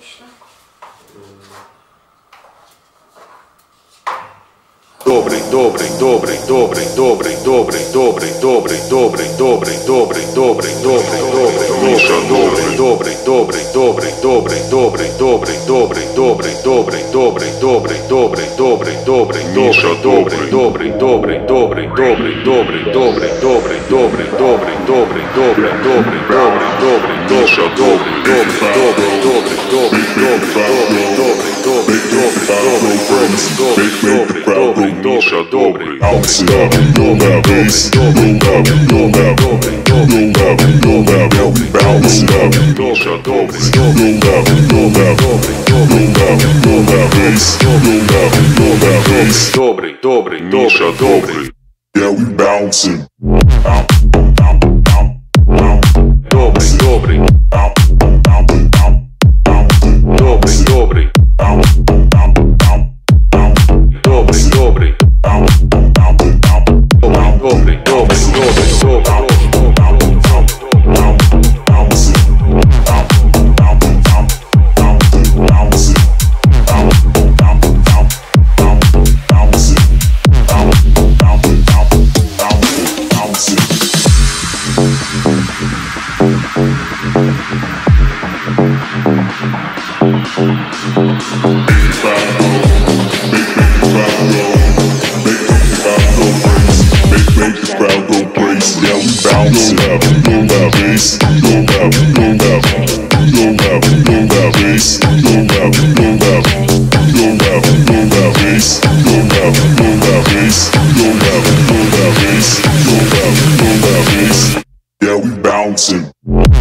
Добрый, добрый, добрый, добрый, добрый, добрый, добрый, добрый, добрый, добрый, добрый, добрый, добрый, добрый, Миша, добрый, добрый, добрый, добрый, добрый, добрый, добрый, добрый, добрый, добрый, добрый, добрый, добрый, добрый, добрый, Миша, добрый, добрый, добрый, добрый, добрый, добрый, добрый, добрый, добрый, добрый, добрый, добрый, добрый, добрый, добрый, Миша, добрый, добрый, добрый, добрый, добрый, добрый, добрый, добрый, добрый, добрый, добрый, Миша, добрый, bounce it up, roll that bass, roll up, roll that, roll up, roll that, bounce it up, Миша, добрый, roll up, roll that, roll that bass, roll up, roll that bass, добрый, добрый, Миша, добрый, yeah, we bouncing. Добрый, добрый, добрый, добрый, добрый, добрый, добрый, добрый, Yeah, we bouncing.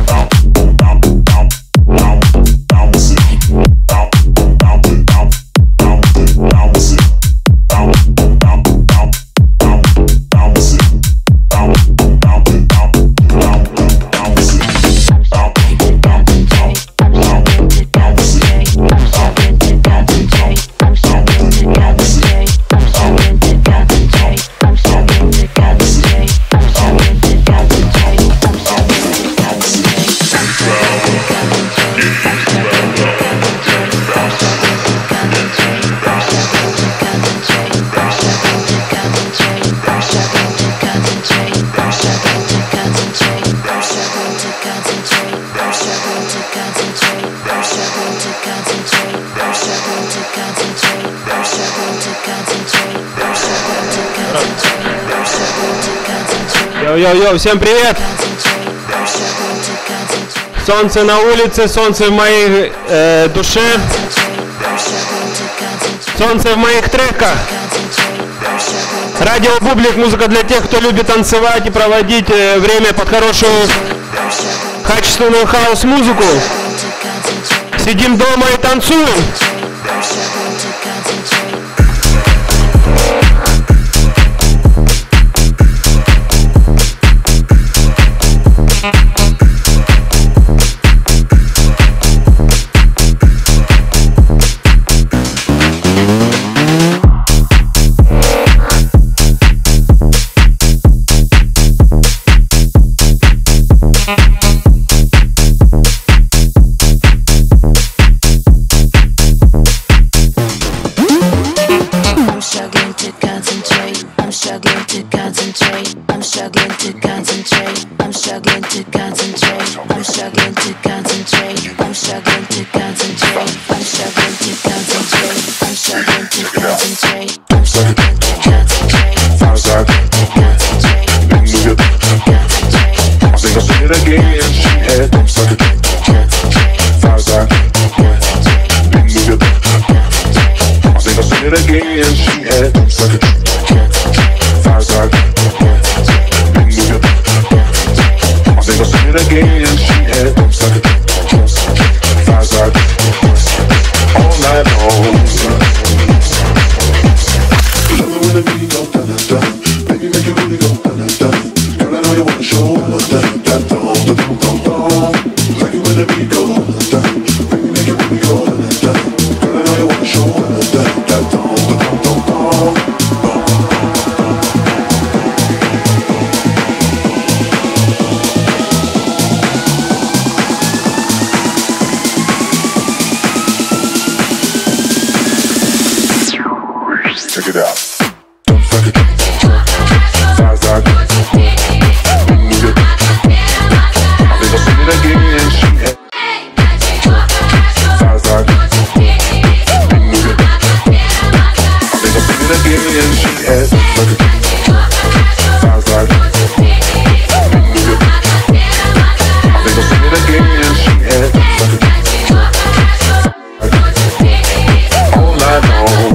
Йоу-йоу-йоу, всем привет! Солнце на улице, солнце в моей душе, солнце в моих треках. Радио Бублик, музыка для тех, кто любит танцевать и проводить время под хорошую качественную хаос-музыку. Сидим дома и танцуем. it out. Jump, suck it, side, side, move it. I think I'll sing it again. She had side, side, move it. I think I'll sing it again. She had suck it, side, side, move it. I think I'll sing it again. She had suck it. All night long.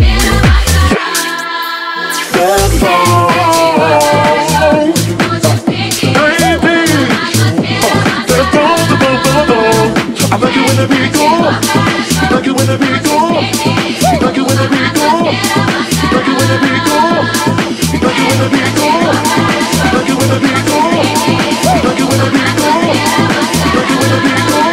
I like it when the beat go. I like it when the beat go. I like it when the beat go. I like it when the beat go. I like it when the beat go. I like it when the beat go. I like it when the beat go. I like it when the beat go.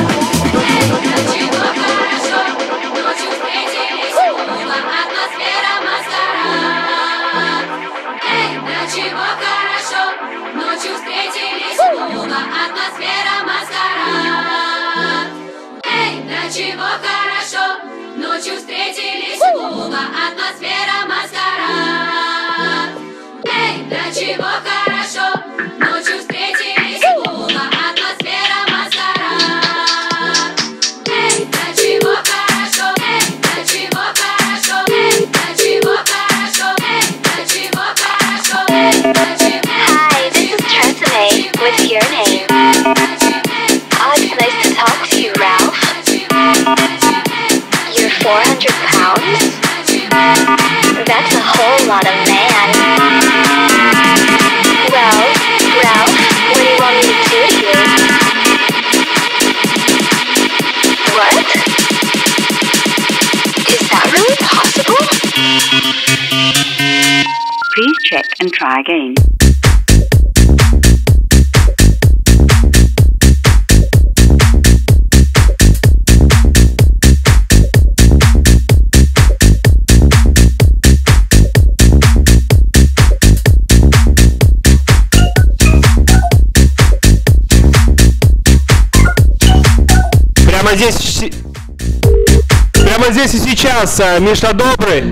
Чего хорошо, ночью встретились клуба, атмосфера маскарад. Эй, да чего хорошо, ночью встретились клуба, атмосфера маскарад. Эй, да чего хорошо, эй, да чего хорошо, эй, да чего хорошо, эй, да чего хорошо, эй, да чего. Hi, this is Tresemme with Your Name. Oh, it's nice to talk to you, Ralph. You're 400 pounds? That's a whole lot of man. Well, Ralph, what do you want me to do to you? What? Is that really possible? Please check and try again. Прямо здесь и сейчас Миша Добрый.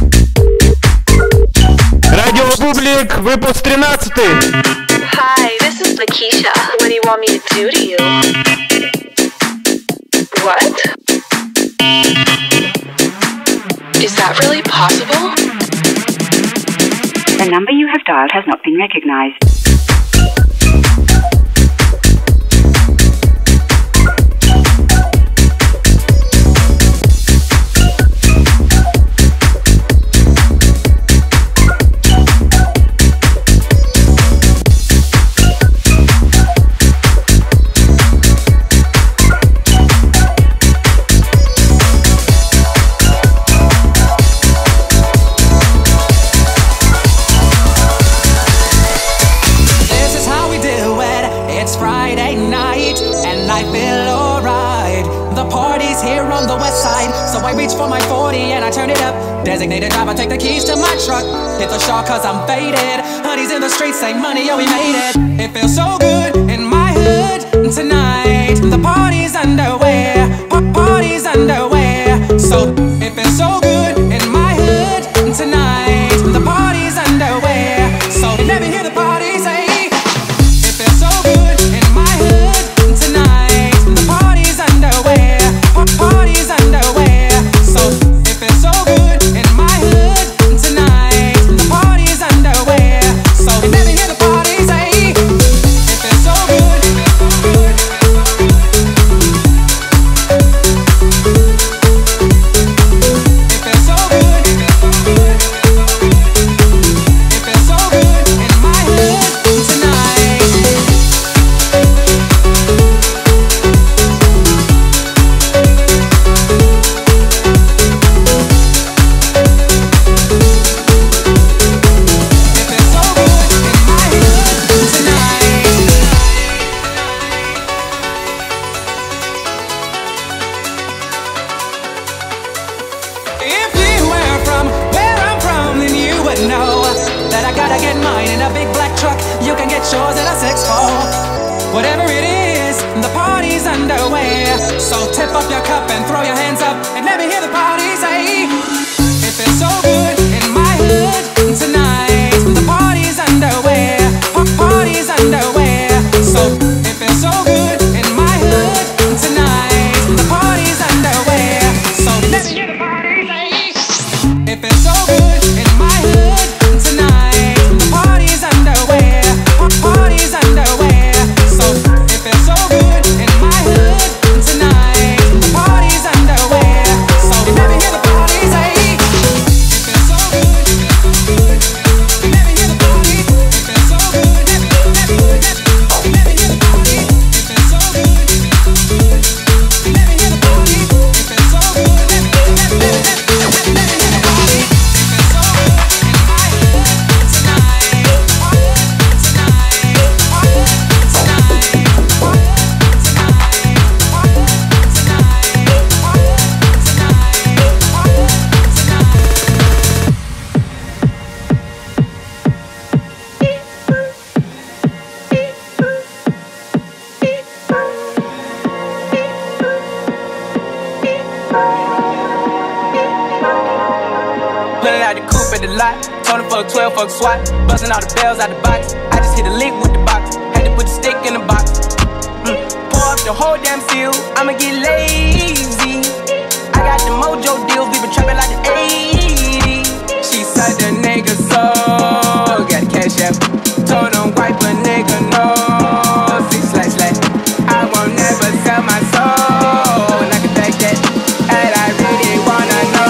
Радио Бублик, выпуск 13. Hi, this is Lakeisha. What do you want me to do to you? What? Is that really possible? The number you have dialed has not been recognized. Designated driver, take the keys to my truck. Hit the shop cause I'm faded. Honey's in the streets, say money, yo, we made it. It feels so good in my hood tonight. The party's underway, party's underway. So it feels so good in my hood tonight. The party's underway. So let me hear the party say. It feels so good in my hood tonight. The party's underway, party's underway. So it feels so good. Whatever it is, the party's underway. So tip up your cup and throw your hands up and let me hear the party say. It feels so good in my Pulling out the coupe at the lot. Told him fuck 12, fuck SWAT. Busting all the bells out the box. I just hit a lick with the box. Had to put the stick in the box. Pour up the whole damn field. I'ma get lazy. I got the mojo deals. We been trapping like the 80s. She said the nigga so. Got the cash app. Told him wipe a nigga no. 6//. I won't never sell my soul. And I can take that. And I really wanna know.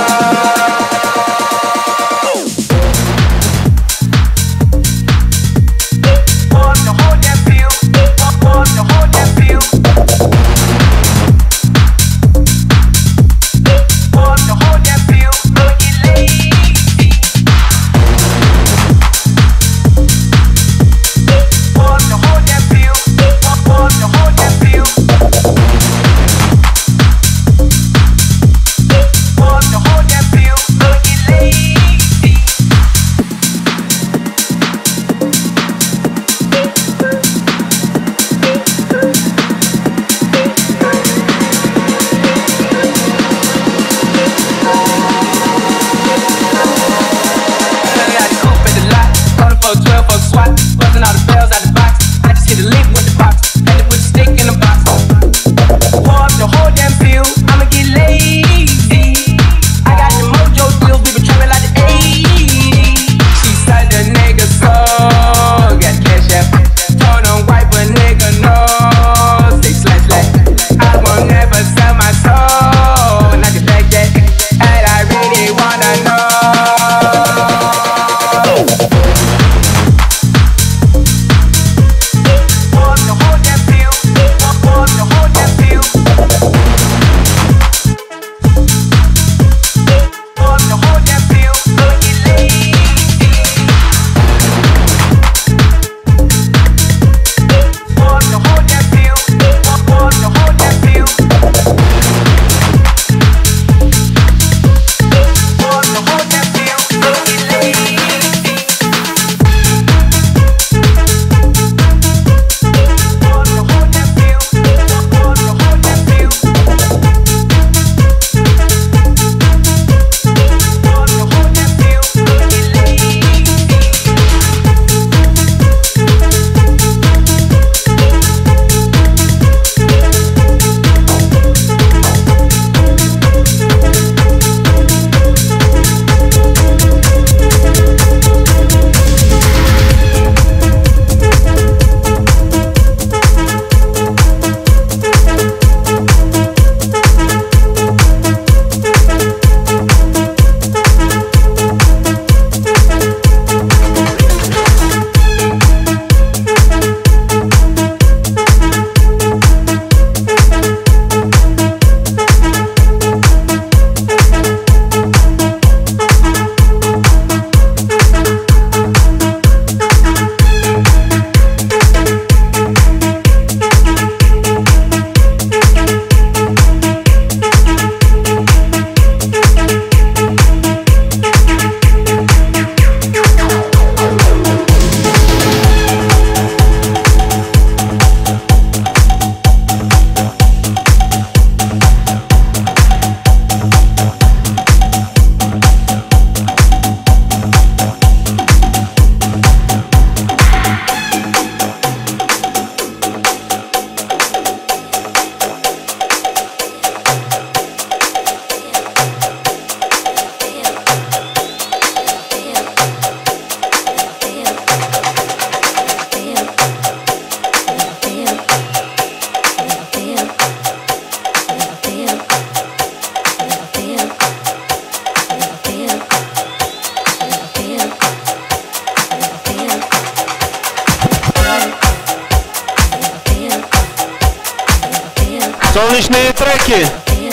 Солнечные треки.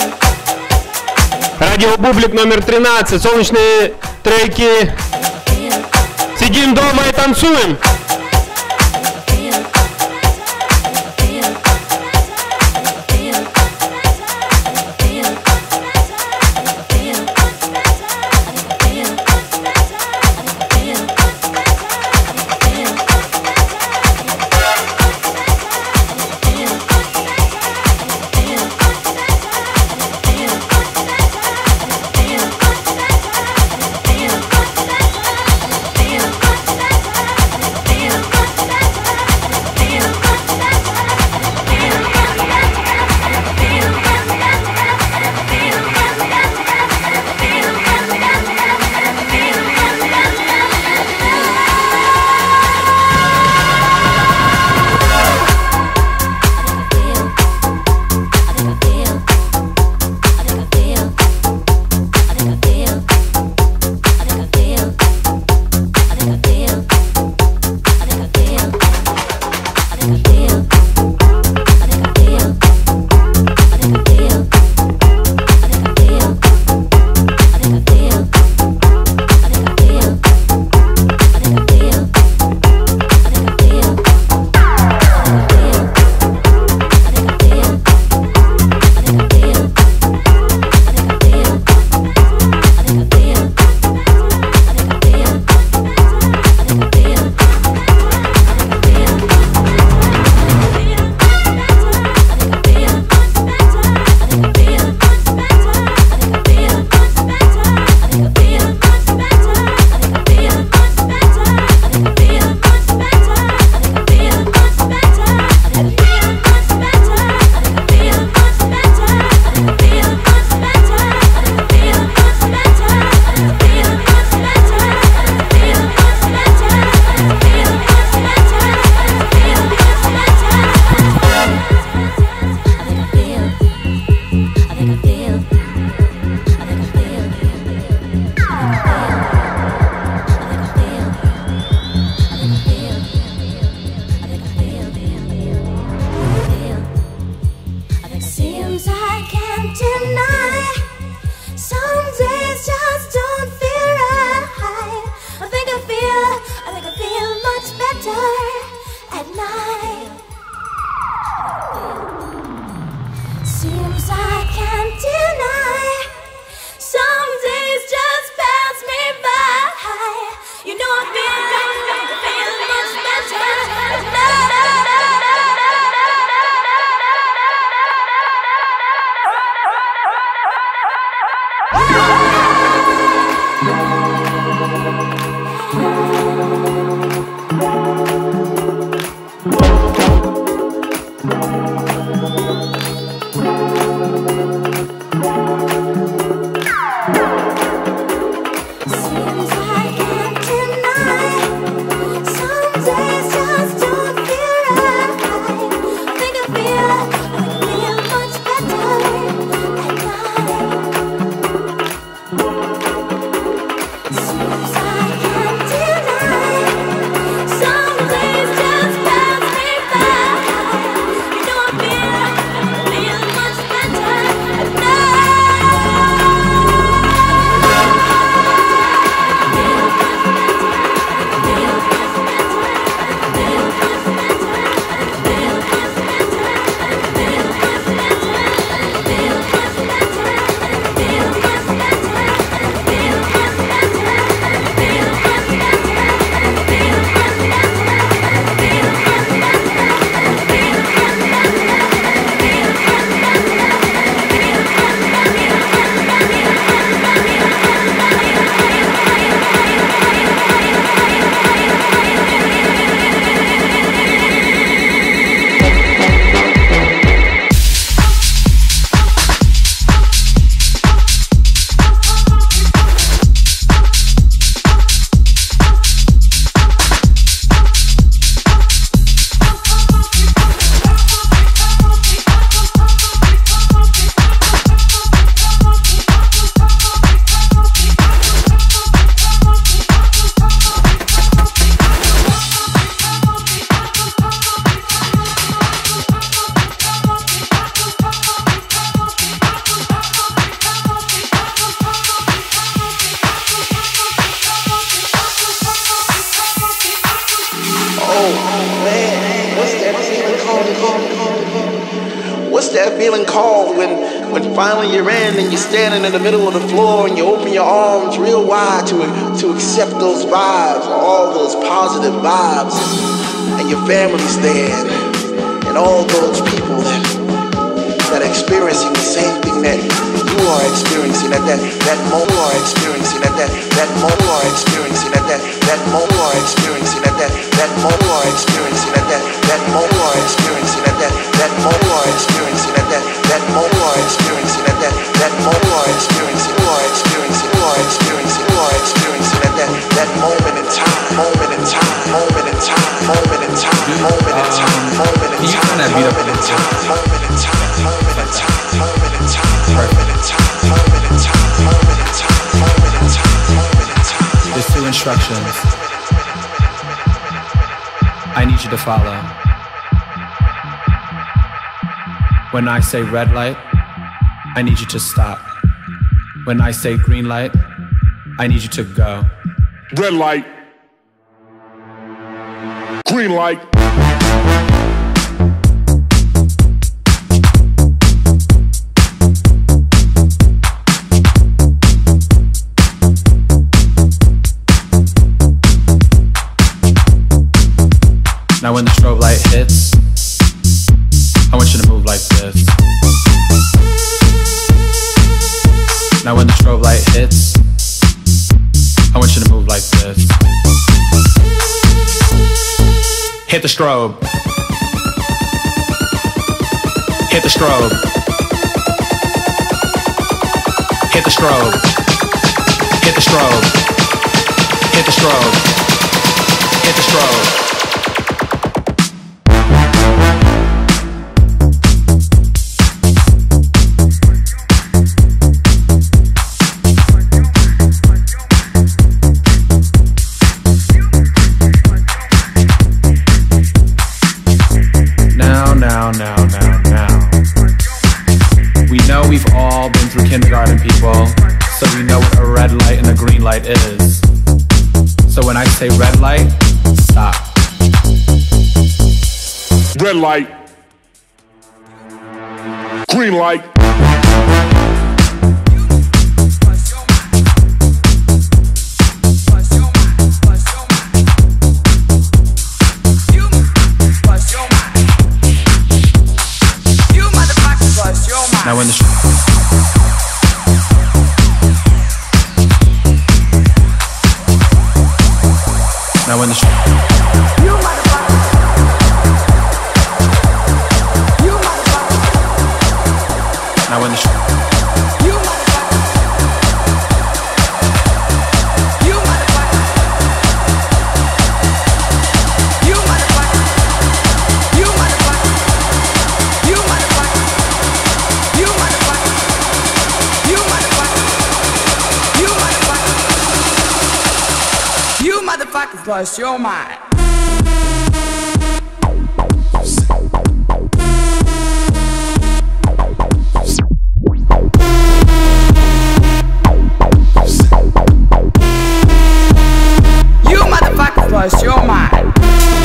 Радио Бублик номер 13. Солнечные треки. Сидим дома и танцуем. that feeling called when finally you're in and you're standing in the middle of the floor and you open your arms real wide to accept those vibes, all those positive vibes, and your family's there, and all those people that are experiencing the same thing that you are experiencing at that moment, you are experiencing at that moment, you are experiencing at that moment, you are experiencing at that moment, you are experiencing at that moment, you are experiencing at that moment, you are experiencing at that moment, you are experiencing at that moment, you are experiencing, you are experiencing, you are experiencing, you are experiencing at that moment in time, moment in time, moment in time, moment in time, moment in time, moment in time, moment in time, moment in time, moment in time, moment in time, moment in time, moment in time, moment in time, moment in time, moment in time. There's two instructions I need you to follow. When I say red light, I need you to stop. When I say green light, I need you to go. Red light. Green light. Now when the strobe light hits, I want you to move like this. Now when the strobe light hits, I want you to move like this. Hit the strobe. Hit the strobe. Hit the strobe. Hit the strobe. Hit the strobe. Hit the strobe. Now. We know we've all been through kindergarten, people, so we know what a red light and a green light is. So when I say red light, stop. Red light. Green light. Now when the Now when the You motherfucker. You motherfucker. now when the You motherfucker. You motherfucker. You motherfucker. You motherfucker. You motherfucker. You motherfucker. You motherfucker. You motherfucker. You motherfuckers lost your mind. You motherfuckers lost your mind.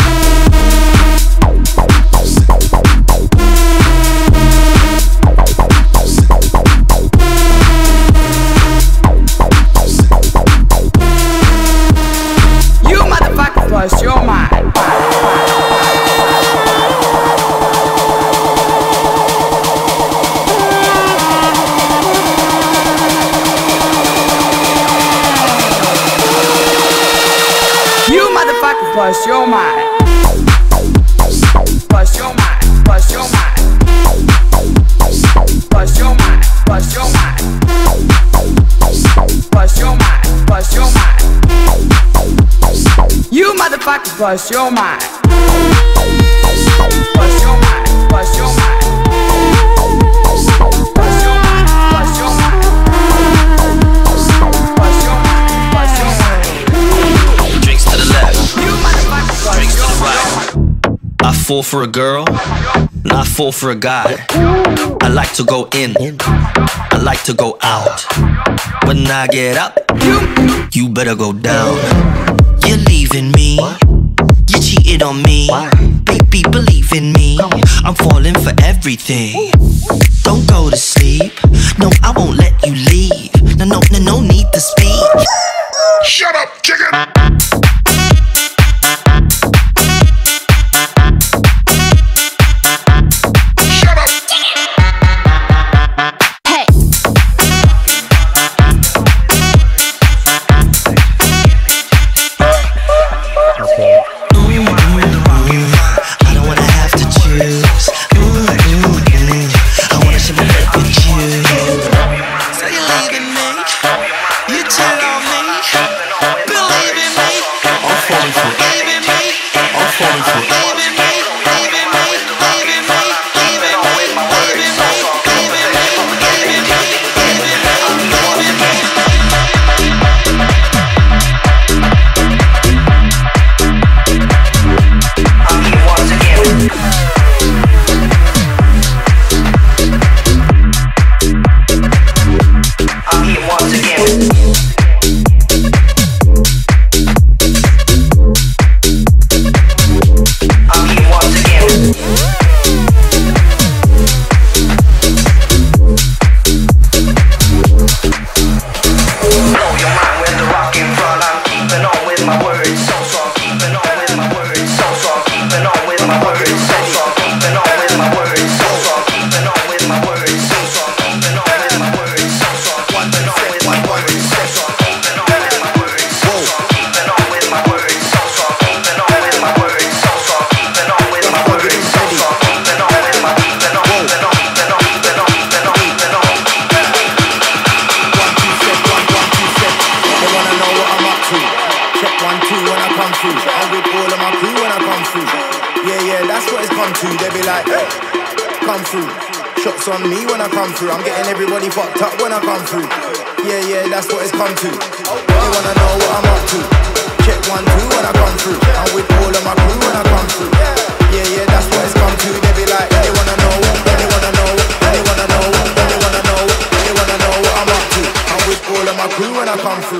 You motherfuckers lost your mind. You motherfuckers lost your mind. Lost your mind. Lost your mind. Lost your mind. Lost your mind. Lost your mind. Lost your mind. You motherfuckers lost your mind. Lost your mind. Lost your mind. Lost your mind. Lost your mind. Lost your mind. Lost your mind. Drinks to the left, You motherfuckers lost drinks to your the mind. right. I fall for a girl, and I fall for a guy. I like to go in, I like to go out. When I get up, you better go down. You're leaving me, you cheated on me. Baby, believe in me, I'm falling for everything. Don't go to sleep, no, I won't let you leave. No need to speak. Shut up, chicken! Shut up! Hey. I don't wanna have to choose. I wanna share my bed with you. So you're leaving me, you cheat on me. Believe in me, I'm falling for it. Believe in me, I'm falling for it. Believe in me, believe in me, believe in me, believe in me, believe in me, believe in me, believe in me, believe in me, believe in me. I'm here once again. I'm here once again. I'm here once again. Blow your mind with the rock in front. I'm keeping on with my words. So I'm keeping on with my words. So I'm keeping on with my words. So I'm keeping on with my words. So I'm keeping on with my words. So I'm keeping on with my words. So I'm keeping on with my words. So I'm keeping on with my words. So I'm keeping on with my words. So I'm keeping on with my words. So I'm keeping on with my words. So I'm keeping on with my keeping on, keeping on, keeping on, keeping on, keeping on, keeping on. They wanna know what I'm up to. Check 1, 2 when I come through. I'm with all of my crew when I come through. Yeah, that's what it's come to. They be like, hey, come through. Shots on me when I come through. I'm getting everybody fucked up when I come through. Yeah, that's what it's come to. They wanna know what I'm up to. Check 1, 2 when I come through. I'm with all of my crew when I come through. Yeah, that's what it's come to. They be like, they wanna know, they wanna know, they wanna know, they wanna know, they wanna know what I'm up to. I'm with all of my crew when I come through.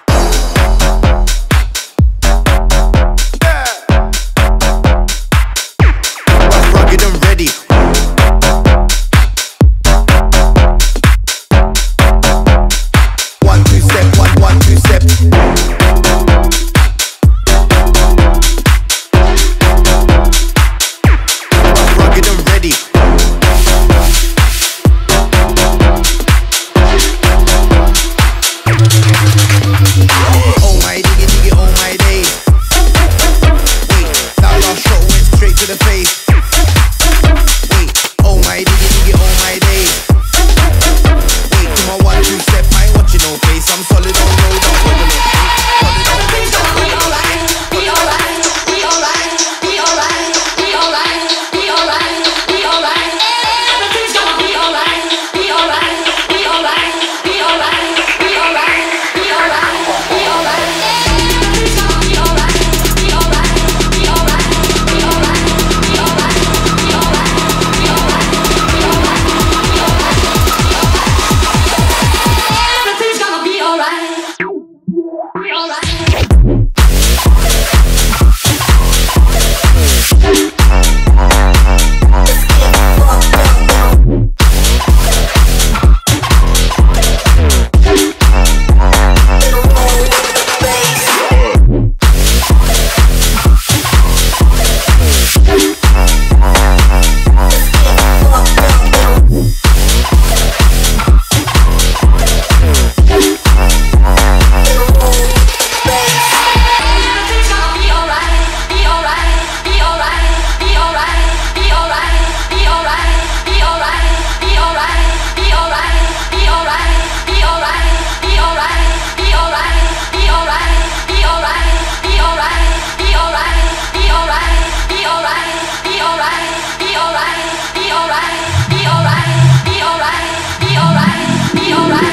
Rugged and ready. One, two step, one, two step. Rugged and ready.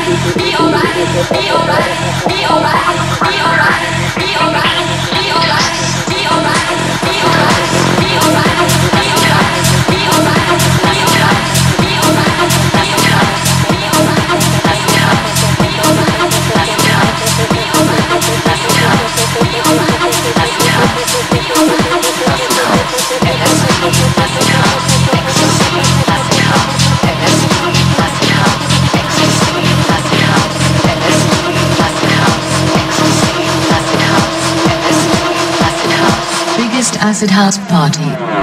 Acid House Party.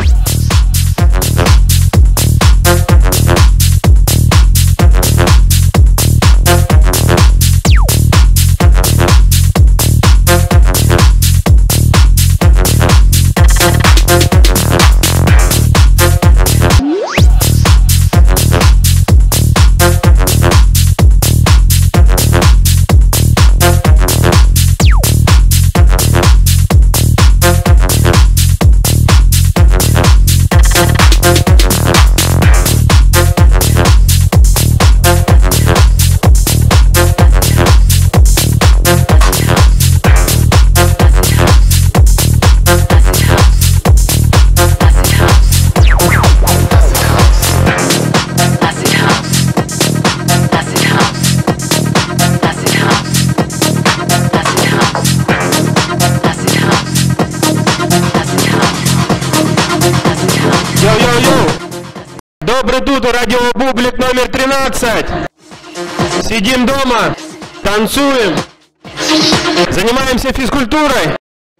Добрый тут, радиобублик номер 13. Сидим дома, танцуем, занимаемся физкультурой.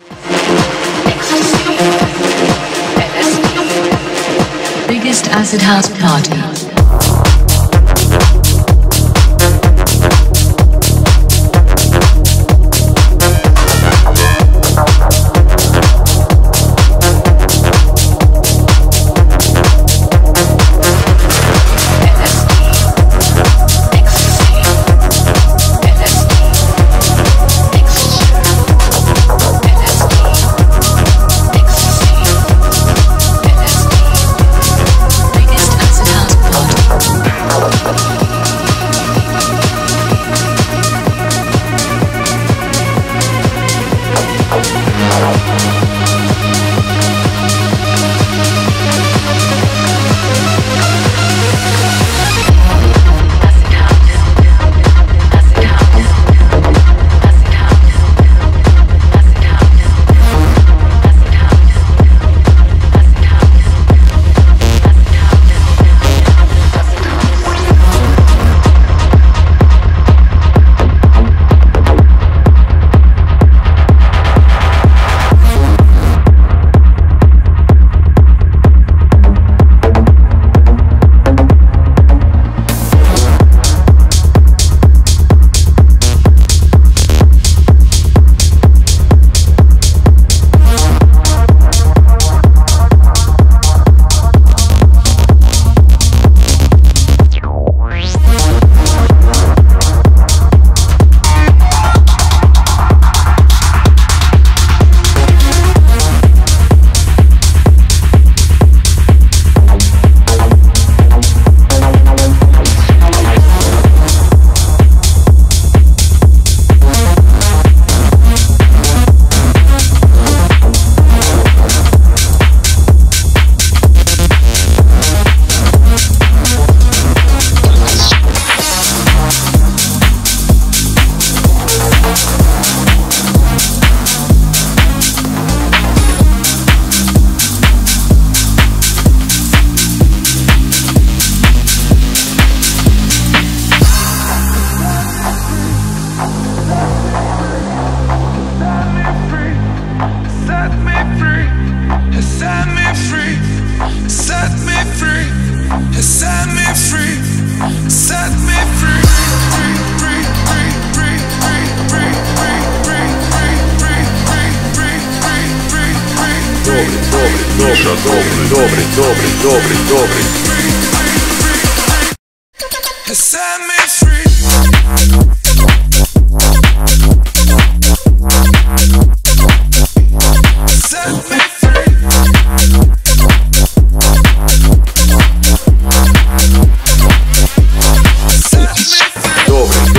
Biggest Acid House Party.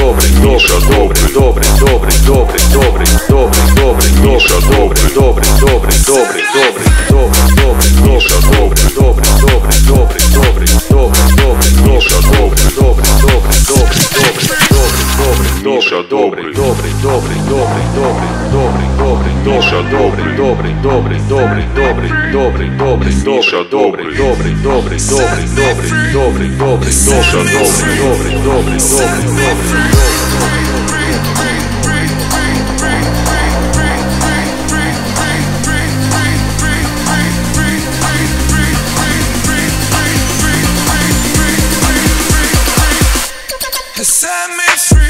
добрый, Миша добрый, добрый, добрый, добрый, добрый, добрый, добрый, Миша добрый, добрый, добрый, добрый, добрый, добрый, добрый, Миша добрый, добрый, добрый, добрый, добрый, добрый, добрый, Миша добрый, добрый, добрый, добрый, добрый, добрый, Миша добрый, добрый, добрый, добрый, добрый, добрый, добрый, Миша добрый, добрый, добрый, добрый, добрый, добрый, добрый, Миша добрый, добрый, добрый, добрый, добрый, добрый, добрый, Миша добрый, добрый, добрый, добрый, добрый. Set me free.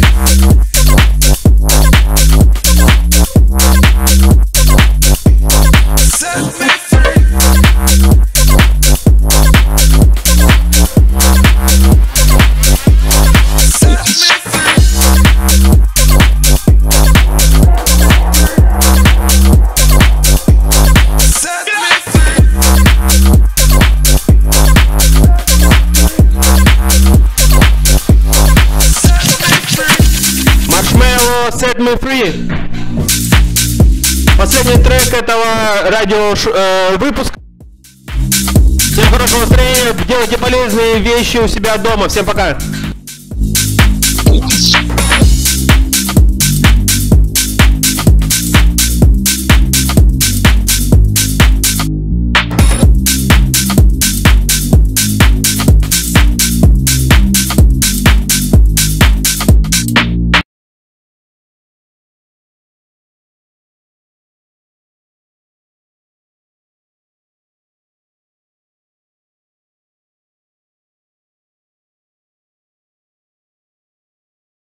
Set me free. Set Me Free. Последний трек этого выпуска. Всем хорошего настроения, делайте полезные вещи у себя дома. Всем пока.